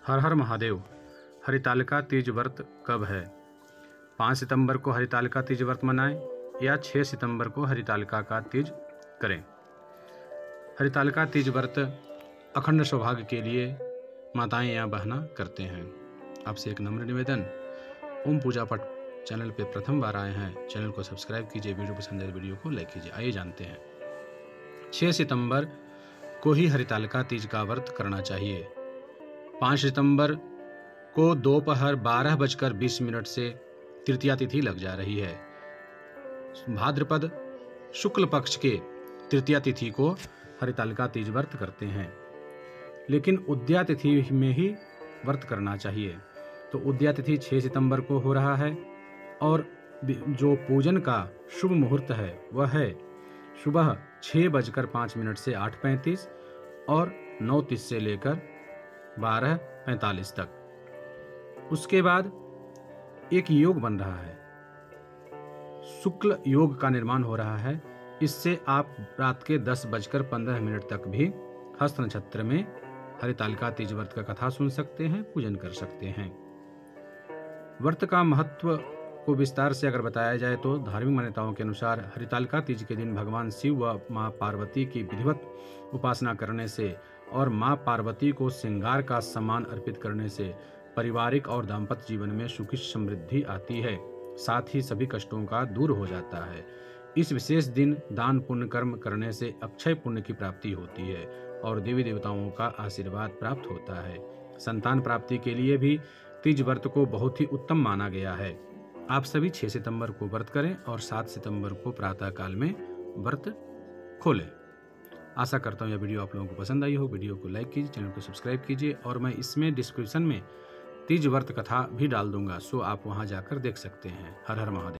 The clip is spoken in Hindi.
हर हर महादेव। हरितालिका तीज व्रत कब है? 5 सितंबर को हरितालिका तीज व्रत मनाएं या 6 सितंबर को हरितालिका का तीज करें। हरितालिका तीज व्रत अखंड सौभाग्य के लिए माताएं या बहना करते हैं। आपसे एक नम्र निवेदन, ओम पूजा पाठ चैनल पे प्रथम बार आए हैं, चैनल को सब्सक्राइब कीजिए, वीडियो पसंद है वीडियो को लाइक कीजिए। आइए जानते हैं। 6 सितंबर को ही हरितालिका तीज का व्रत करना चाहिए। 5 सितंबर को दोपहर 12:20 से तृतीया तिथि लग जा रही है। भाद्रपद शुक्ल पक्ष के तृतीया तिथि को हरितालिका तीज व्रत करते हैं, लेकिन उद्या तिथि में ही व्रत करना चाहिए। तो उद्या तिथि 6 सितंबर को हो रहा है और जो पूजन का शुभ मुहूर्त है वह है सुबह 6:05 से 8:35 और 9:30 से लेकर 12:45 तक। उसके बाद एक योग बन रहा है, शुक्ल योग का निर्माण हो रहा है। इससे आप रात के 10:15 तक भी हस्त नक्षत्र में हरितालिका तीज व्रत का कथा सुन सकते हैं, पूजन कर सकते हैं। व्रत का महत्व को विस्तार से अगर बताया जाए तो धार्मिक मान्यताओं के अनुसार हरितालिका तीज के दिन भगवान शिव व मां पार्वती की विधिवत उपासना करने से और मां पार्वती को श्रृंगार का सम्मान अर्पित करने से पारिवारिक और दाम्पत्य जीवन में सुखी समृद्धि आती है, साथ ही सभी कष्टों का दूर हो जाता है। इस विशेष दिन दान पुण्य कर्म करने से अक्षय पुण्य की प्राप्ति होती है और देवी देवताओं का आशीर्वाद प्राप्त होता है। संतान प्राप्ति के लिए भी तीज व्रत को बहुत ही उत्तम माना गया है। आप सभी 6 सितंबर को व्रत करें और 7 सितंबर को प्रातः काल में व्रत खोलें। आशा करता हूँ यह वीडियो आप लोगों को पसंद आई हो। वीडियो को लाइक कीजिए, चैनल को सब्सक्राइब कीजिए और मैं इसमें डिस्क्रिप्शन में तीज व्रत कथा भी डाल दूंगा, सो आप वहां जाकर देख सकते हैं। हर हर महादेव।